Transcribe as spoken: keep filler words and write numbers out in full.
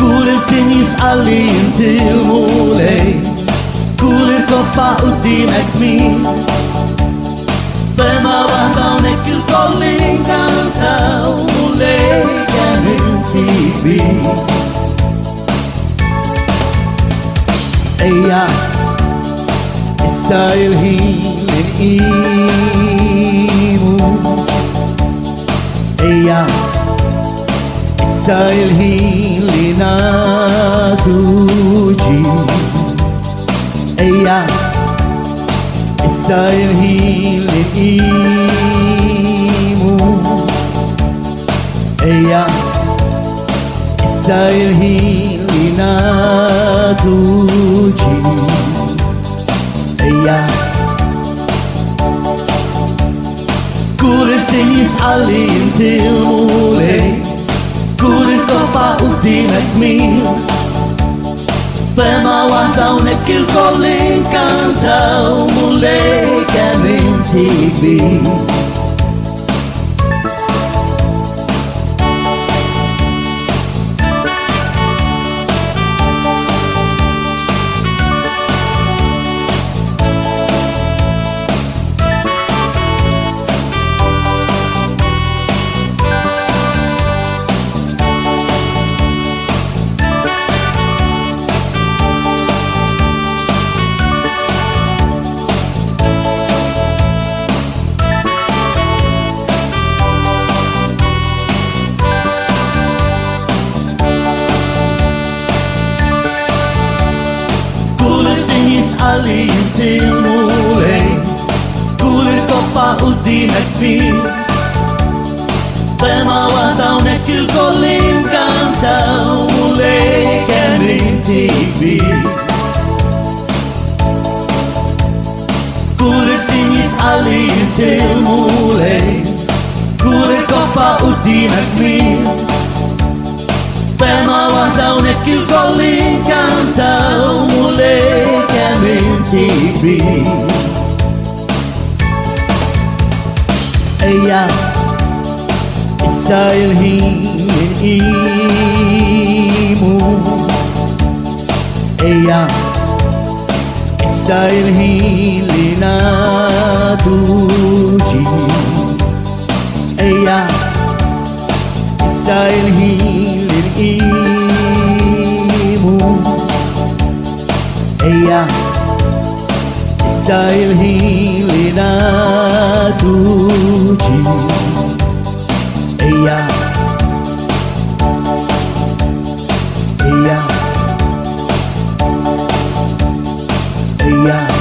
Kulir sinis allintil mulej, kulir koppa qudiemek min. Fema waħda hawnhekk il-kolli nkantaw mulej kemm inti kbir. Ejja, issa il-ħin li nqimu. Ejja, issa il-ħin li nagħtu ġid. Ejja, issa il-ħin li nqimu. Ejja, issa il-ħin li nagħtu ġid. Ejja, kulir sin jisqalli jintil mulej, kulir koppa qudiemek min. Fema waħda hawnhekk il-kolli nkantaw mulej kemm inti kbir. Għalli jintil mulej, kulir koppa qudiemek min. Fema waħda hawnhekk il-kolli nkantaw mulej kemm inti kbir. Kulir sin jisqalli jintil mulej, kulir koppa qudiemek min. Fema waħda hawnhekk il-kolli nkantaw mulej kemm inti kbir. Ejja, issa il-ħin li nqimu. Ejja, issa il-ħin li nagħtu ġid. Ejja, issa il-ħin li nqimu. Ejja, issa il-ħin li nagħtu ġid. Ejja, ejja, ejja.